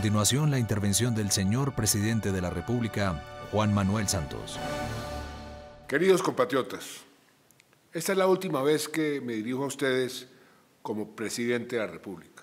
continuación, la intervención del señor presidente de la República, Juan Manuel Santos. Queridos compatriotas, esta es la última vez que me dirijo a ustedes como presidente de la República.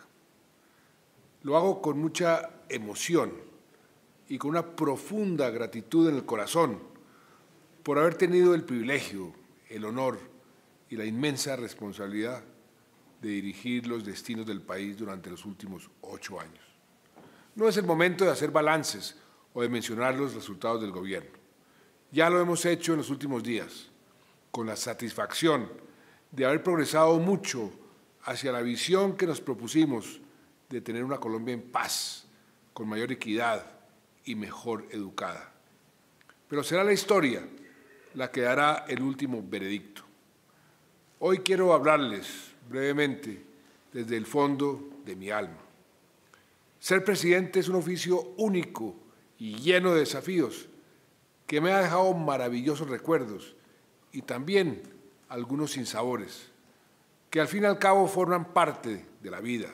Lo hago con mucha emoción y con una profunda gratitud en el corazón por haber tenido el privilegio, el honor y la inmensa responsabilidad de dirigir los destinos del país durante los últimos 8 años. No es el momento de hacer balances o de mencionar los resultados del gobierno. Ya lo hemos hecho en los últimos días, con la satisfacción de haber progresado mucho hacia la visión que nos propusimos de tener una Colombia en paz, con mayor equidad y mejor educada. Pero será la historia la que dará el último veredicto. Hoy quiero hablarles brevemente desde el fondo de mi alma. Ser presidente es un oficio único y lleno de desafíos que me ha dejado maravillosos recuerdos y también algunos sinsabores, que al fin y al cabo forman parte de la vida.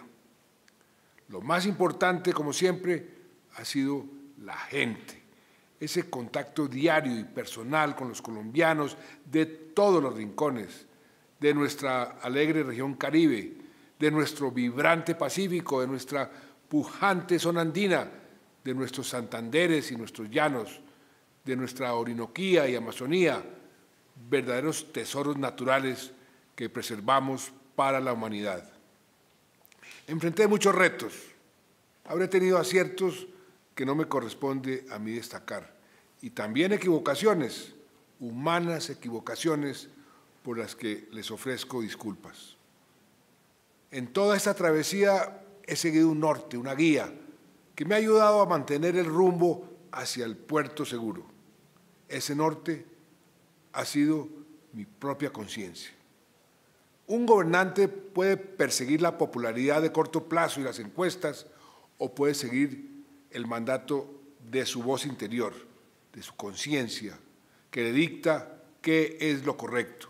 Lo más importante, como siempre, ha sido la gente, ese contacto diario y personal con los colombianos de todos los rincones, de nuestra alegre región Caribe, de nuestro vibrante Pacífico, de nuestra pujante zona andina, de nuestros Santanderes y nuestros llanos, de nuestra Orinoquía y Amazonía, verdaderos tesoros naturales que preservamos para la humanidad. Enfrenté muchos retos, habré tenido aciertos que no me corresponde a mí destacar, y también equivocaciones, humanas equivocaciones, por las que les ofrezco disculpas. En toda esta travesía he seguido un norte, una guía, que me ha ayudado a mantener el rumbo hacia el puerto seguro. Ese norte ha sido mi propia conciencia. Un gobernante puede perseguir la popularidad de corto plazo y las encuestas, o puede seguir el mandato de su voz interior, de su conciencia, que le dicta qué es lo correcto.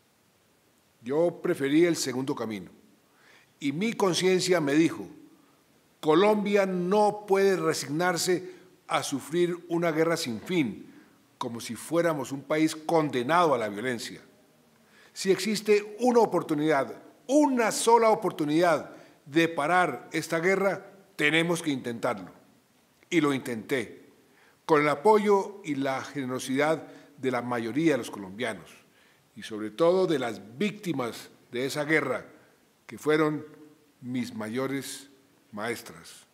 Yo preferí el segundo camino y mi conciencia me dijo: Colombia no puede resignarse a sufrir una guerra sin fin, como si fuéramos un país condenado a la violencia. Si existe una oportunidad, una sola oportunidad de parar esta guerra, tenemos que intentarlo. Y lo intenté, con el apoyo y la generosidad de la mayoría de los colombianos, y sobre todo de las víctimas de esa guerra, que fueron mis mayores maestras.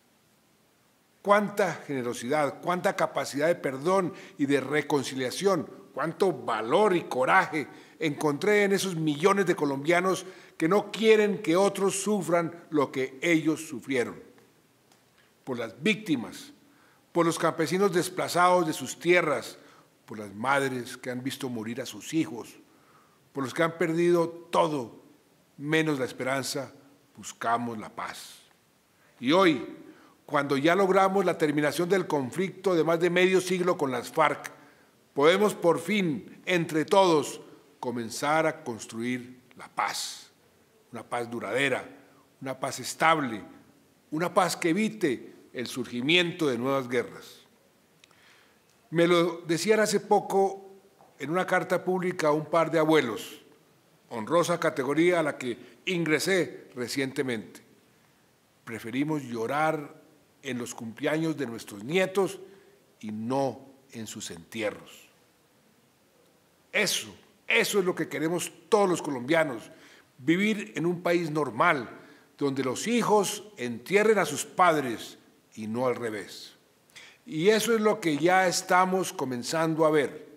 Cuánta generosidad, cuánta capacidad de perdón y de reconciliación, cuánto valor y coraje encontré en esos millones de colombianos que no quieren que otros sufran lo que ellos sufrieron. Por las víctimas, por los campesinos desplazados de sus tierras, por las madres que han visto morir a sus hijos, por los que han perdido todo, menos la esperanza, buscamos la paz. Y hoy, cuando ya logramos la terminación del conflicto de más de medio siglo con las FARC, podemos por fin, entre todos, comenzar a construir la paz. Una paz duradera, una paz estable, una paz que evite el surgimiento de nuevas guerras. Me lo decían hace poco en una carta pública a un par de abuelos, honrosa categoría a la que ingresé recientemente. Preferimos llorar en los cumpleaños de nuestros nietos y no en sus entierros. Eso es lo que queremos todos los colombianos, vivir en un país normal, donde los hijos entierren a sus padres y no al revés. Y eso es lo que ya estamos comenzando a ver.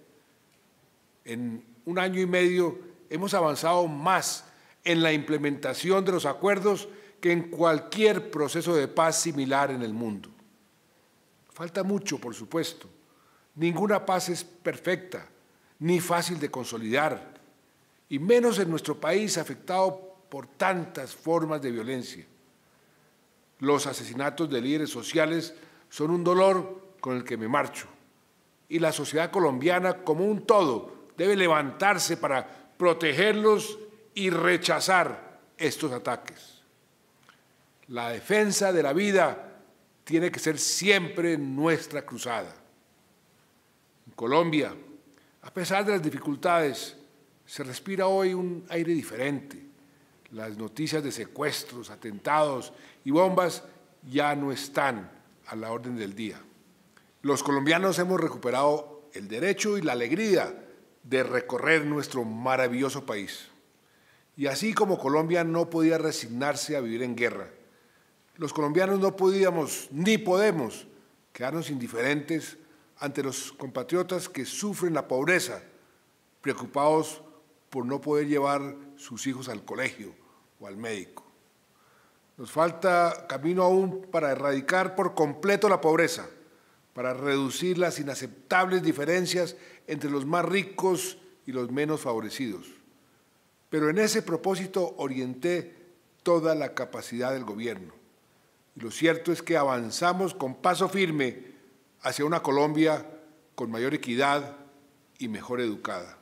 En 1 año y medio hemos avanzado más en la implementación de los acuerdos que en cualquier proceso de paz similar en el mundo. Falta mucho, por supuesto. Ninguna paz es perfecta, ni fácil de consolidar, y menos en nuestro país afectado por tantas formas de violencia. Los asesinatos de líderes sociales son un dolor con el que me marcho, y la sociedad colombiana como un todo debe levantarse para protegerlos y rechazar estos ataques. La defensa de la vida tiene que ser siempre nuestra cruzada. En Colombia, a pesar de las dificultades, se respira hoy un aire diferente. Las noticias de secuestros, atentados y bombas ya no están a la orden del día. Los colombianos hemos recuperado el derecho y la alegría de recorrer nuestro maravilloso país. Y así como Colombia no podía resignarse a vivir en guerra, los colombianos no podíamos ni podemos quedarnos indiferentes ante los compatriotas que sufren la pobreza, preocupados por no poder llevar sus hijos al colegio o al médico. Nos falta camino aún para erradicar por completo la pobreza, para reducir las inaceptables diferencias entre los más ricos y los menos favorecidos. Pero en ese propósito orienté toda la capacidad del gobierno. Y lo cierto es que avanzamos con paso firme hacia una Colombia con mayor equidad y mejor educada.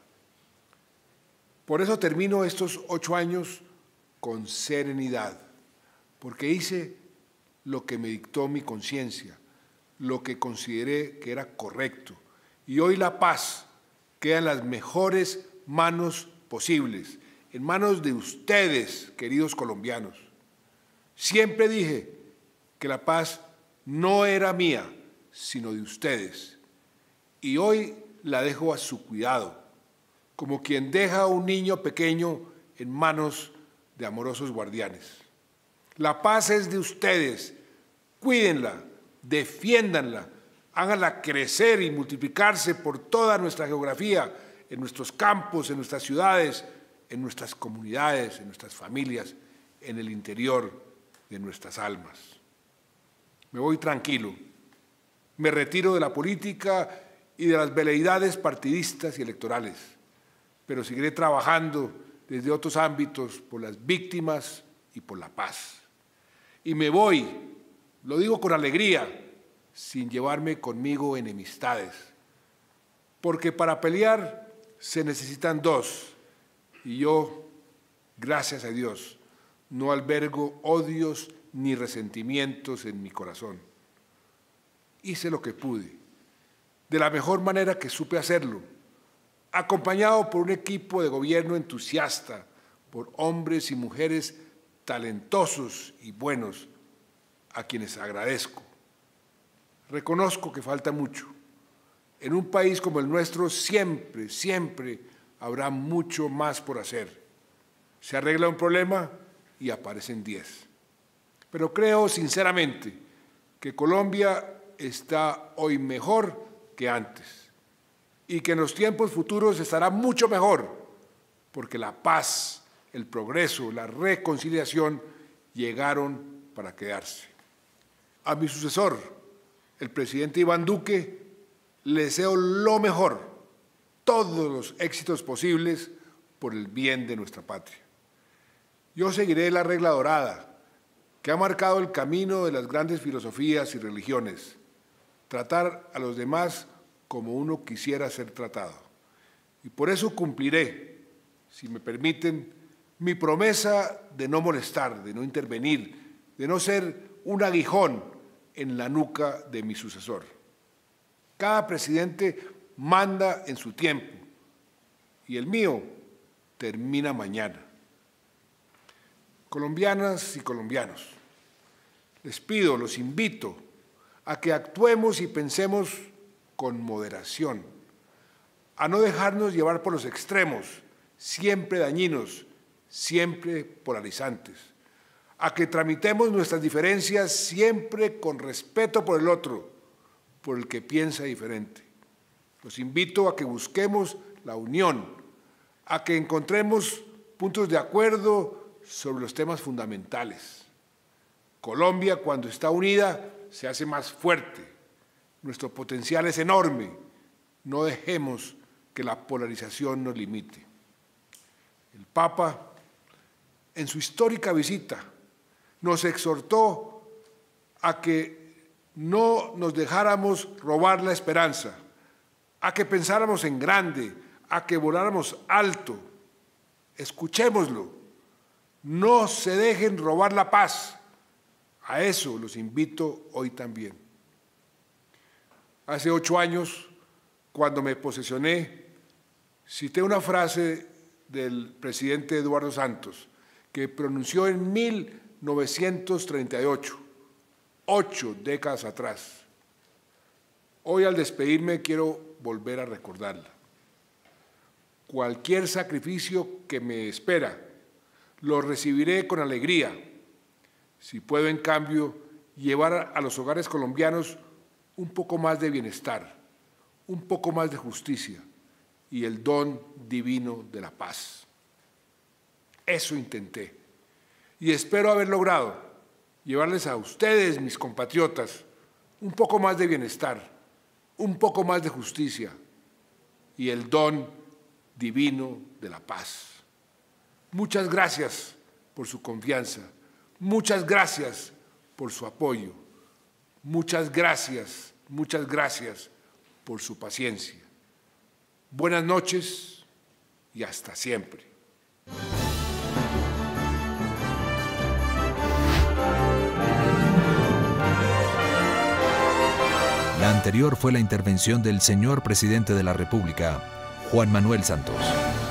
Por eso termino estos 8 años con serenidad, porque hice lo que me dictó mi conciencia, lo que consideré que era correcto. Y hoy la paz queda en las mejores manos posibles, en manos de ustedes, queridos colombianos. Siempre dije que la paz no era mía, sino de ustedes. Y hoy la dejo a su cuidado, como quien deja a un niño pequeño en manos de amorosos guardianes. La paz es de ustedes, cuídenla, defiéndanla, háganla crecer y multiplicarse por toda nuestra geografía, en nuestros campos, en nuestras ciudades, en nuestras comunidades, en nuestras familias, en el interior de nuestras almas. Me voy tranquilo, me retiro de la política y de las veleidades partidistas y electorales, pero seguiré trabajando desde otros ámbitos por las víctimas y por la paz. Y me voy, lo digo con alegría, sin llevarme conmigo enemistades, porque para pelear se necesitan dos, y yo, gracias a Dios, no albergo odios ni resentimientos en mi corazón. Hice lo que pude, de la mejor manera que supe hacerlo, acompañado por un equipo de gobierno entusiasta, por hombres y mujeres talentosos y buenos, a quienes agradezco. Reconozco que falta mucho. En un país como el nuestro siempre, siempre habrá mucho más por hacer. Se arregla un problema y aparecen 10. Pero creo sinceramente que Colombia está hoy mejor que antes y que en los tiempos futuros estará mucho mejor, porque la paz, el progreso, la reconciliación llegaron para quedarse. A mi sucesor, el presidente Iván Duque, le deseo lo mejor, todos los éxitos posibles por el bien de nuestra patria. Yo seguiré la regla dorada que ha marcado el camino de las grandes filosofías y religiones, tratar a los demás como uno quisiera ser tratado. Y por eso cumpliré, si me permiten, mi promesa de no molestar, de no intervenir, de no ser un aguijón en la nuca de mi sucesor. Cada presidente manda en su tiempo y el mío termina mañana. Colombianas y colombianos, les pido, los invito a que actuemos y pensemos con moderación, a no dejarnos llevar por los extremos, siempre dañinos, siempre polarizantes, a que tramitemos nuestras diferencias siempre con respeto por el otro, por el que piensa diferente. Los invito a que busquemos la unión, a que encontremos puntos de acuerdo sobre los temas fundamentales. Colombia, cuando está unida, se hace más fuerte. Nuestro potencial es enorme. No dejemos que la polarización nos limite. El Papa, en su histórica visita, nos exhortó a que no nos dejáramos robar la esperanza, a que pensáramos en grande, a que voláramos alto. Escuchémoslo. No se dejen robar la paz. A eso los invito hoy también. Hace 8 años, cuando me posesioné, cité una frase del presidente Eduardo Santos, que pronunció en 1938, 8 décadas atrás. Hoy, al despedirme, quiero volver a recordarla. Cualquier sacrificio que me espera, lo recibiré con alegría, si puedo, en cambio, llevar a los hogares colombianos un poco más de bienestar, un poco más de justicia y el don divino de la paz. Eso intenté y espero haber logrado llevarles a ustedes, mis compatriotas, un poco más de bienestar, un poco más de justicia y el don divino de la paz. Muchas gracias por su confianza, muchas gracias por su apoyo, muchas gracias por su paciencia. Buenas noches y hasta siempre. La anterior fue la intervención del señor presidente de la República, Juan Manuel Santos.